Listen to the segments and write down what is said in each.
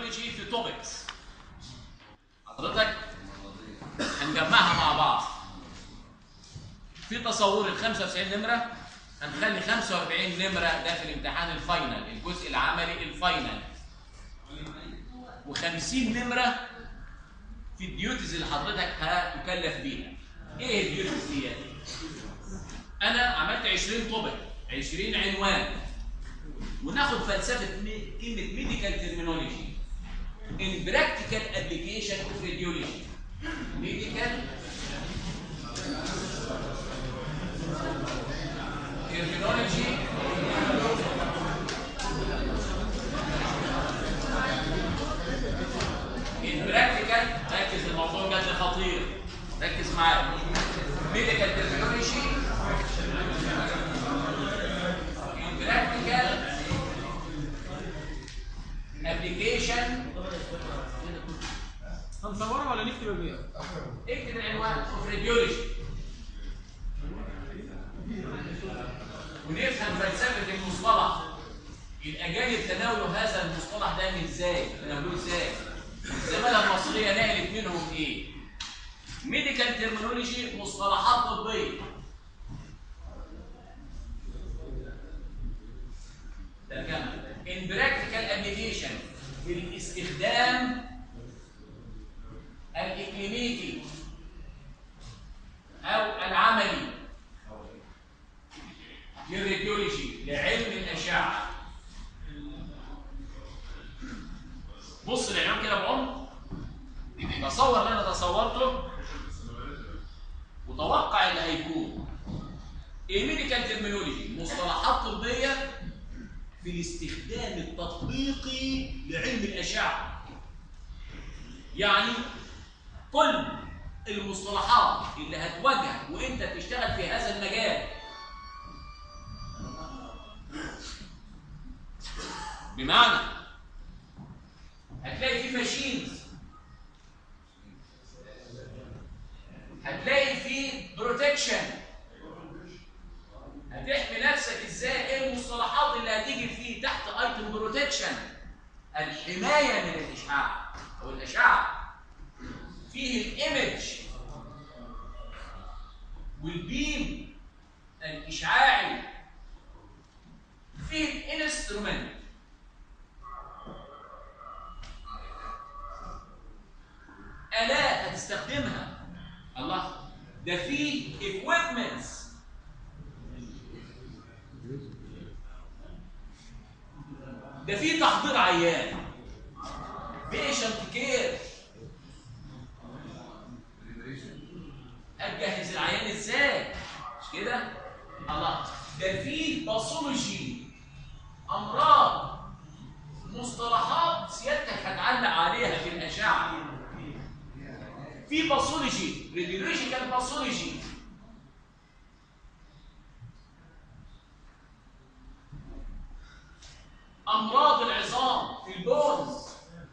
ترمينولوجي في توبكس حضرتك هنجمعها مع بعض. في تصور ال 95 نمره هنخلي 45 نمره ده في الامتحان الفاينل، الجزء العملي الفاينل، و50 نمره في الديوتيز اللي حضرتك هتكلف بيها. ايه الديوتيز دي؟ انا عملت 20 توبك، 20 عنوان، وناخد فلسفه كلمه ميديكال ترمينولوجي in practical application of radiology. medical terminology in practical. ركز، الموضوع جد خطير، ركز معايا. medical terminology in practical application. هنصورها ولا نكتب ايه؟ اكتب العنوان اوف راديولوجي ونفهم فلسفه المصطلح. الاجانب تناولوا هذا المصطلح ده ازاي؟ تناولوه ازاي؟ الزماله المصريه نقلت منهم ايه؟ ميديكال ترمينولوجي مصطلحات طبيه. ترجمه ان براكتيكال ابلكيشن، في الاستخدام الإكلينيكي أو العملي للراديولوجي، لعلم الأشعة. بص العنوان كده بعمق، تصور اللي أنا تصورته وتوقع اللي هيكون. الميديكال ترمينولوجي مصطلحات طبية في الاستخدام التطبيقي لعلم الأشعة. يعني كل المصطلحات اللي هتواجهك وانت بتشتغل في هذا المجال، بمعنى هتلاقي في ماشينز، هتلاقي في بروتكشن، هتحمي نفسك ازاي. ايه المصطلحات اللي هتيجي فيه تحت ايتم بروتكشن؟ الحمايه من الاشعاع او الاشعه. فيه الايمج والبيم الاشعاعي، فيه الانسترومنت، آلات هتستخدمها. الله، ده فيه equipments، ده فيه تحضير عيان، patient care، هتجهز العيان ازاي؟ مش كده؟ الله، ده في باثولوجي، امراض، مصطلحات سيادتك هتعلق عليها في الاشعه. في باثولوجي، راديولوجيكال باثولوجي، امراض العظام في البونز.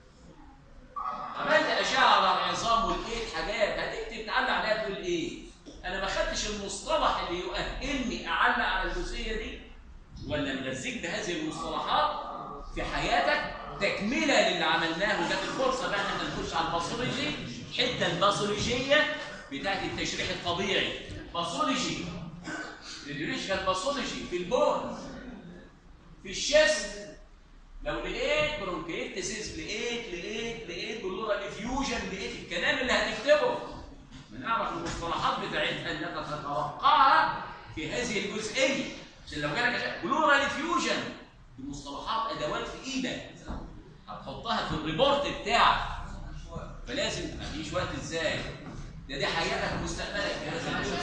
عملت اشعه على العظام ولقيت حاجات هتكتب تعلق عليها تقول ايه؟ انا ما خدتش المصطلح اللي يؤهلني اعلق على الجزئيه دي، ولا نغذيك بهذه المصطلحات في حياتك تكمله للي عملناه. وجات الفرصه بقى ان احنا نخش على الباثولوجي، الحته الباثولوجيه بتاعت التشريح الطبيعي. باثولوجي، راديولوجيكال باثولوجي في البون، في الشست. لو لقيت برونكيتسيس، لقيت بلورال افيوجن، لقيت الكلام اللي هتكتبه، بنعرف المصطلحات بتاعتها اللي انت تتوقعها في هذه الجزئيه. عشان لو جالك بلورال افيوجن، دي مصطلحات ادوات في ايدك هتحطها في الريبورت بتاعك، فلازم مفيش وقت. ازاي؟ دي حياتك ومستقبلك في هذا المجال.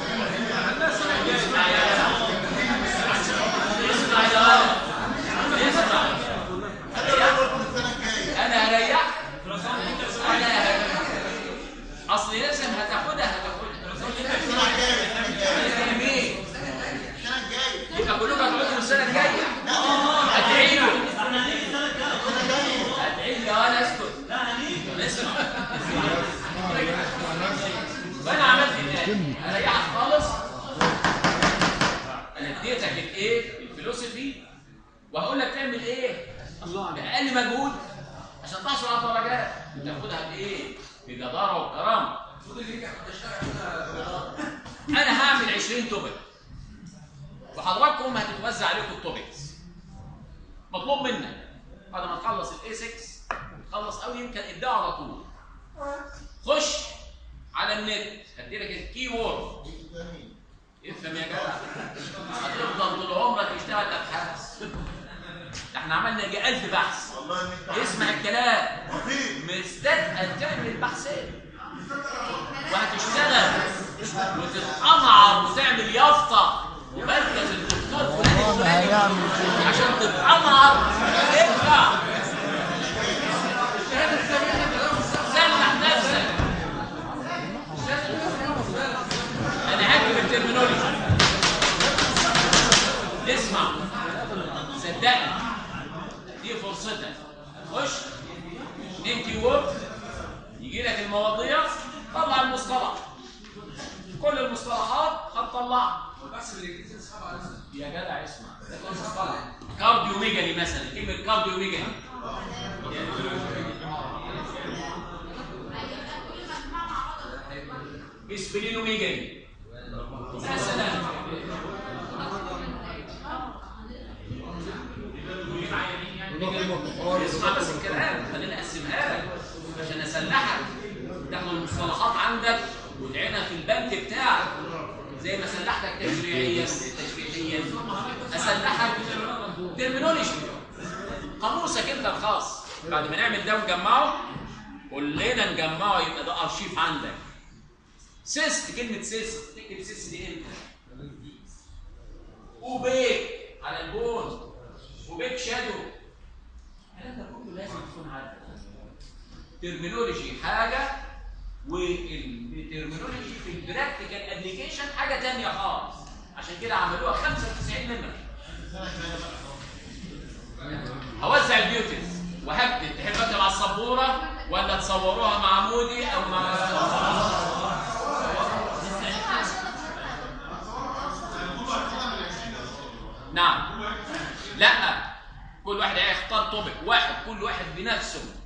اسمع يا ولد، اسمع. انا هريحك، اصل لازم هتاخدها السنه الجايه. يبقى كلكم هتقعدوا السنه الجايه. هتعيدوا. هتعيد يا ولد، اسكت. اسمع. فانا عملت ايه؟ اريحك خالص. انا اديتك الايه؟ الفلوسفي، وهقول لك تعمل ايه؟ باقل مجهود عشان تحصل على الدرجات تاخدها بايه؟ بجداره وكرامه. انا هعمل 20 توبك وحضراتكم هتتوزع عليكم التوبكس. مطلوب منك بعد ما تخلص الاي 6 تخلص او يمكن ابدأ على طول، خش على النت هديلك الكي وورد، افهم يا جدع، هتفضل طول عمرك تشتغل ابحاث. احنا عملنا يجي 1000 بحث. اسمع الكلام، مستثقل تعمل بحثين وهتشتغل وتتقمع وتعمل يافطه ومركز الدكتور فلان عشان تتقمع. ادفع سلح نفسك. انا هكتب الترمينولوجي، اسمع صدقني دي فرصتك. خش انت وورد يجي لك المواضيع، طلع المصطلح، كل المصطلحات هتطلعها. يا جدع اسمع، كارديو ميجالي مثلا، كلمه كارديو ميجالي اسبرينو ميجالي مثلا. اسمع بس الكلام، خليني اقسمها لك عشان اسلحك، تاخد المصطلحات عندك وتعينها في البنك بتاعك زي ما سلحتك تشريعيا اسلحك ترمينولوجي، قاموسك انت الخاص. بعد ما نعمل ده ونجمعه كلنا نجمعه يبقى ده ارشيف عندك. سيست، كلمه سيست تكتب سيست دي امتى؟ وبيك على البون وبيك شادو، الكلام ده كله لازم تكون عارفه. ترمينولوجي حاجه والترمينولوجي في البراكتيكال ابلكيشن حاجه ثانيه خالص. عشان كده عملوها 95 نمره. هوزع البيوتز وهكتب، تحب اكتب على السبوره ولا تصوروها مع مودي او مع نعم؟ لا، كل واحد هيختار توبك واحد، كل واحد بنفسه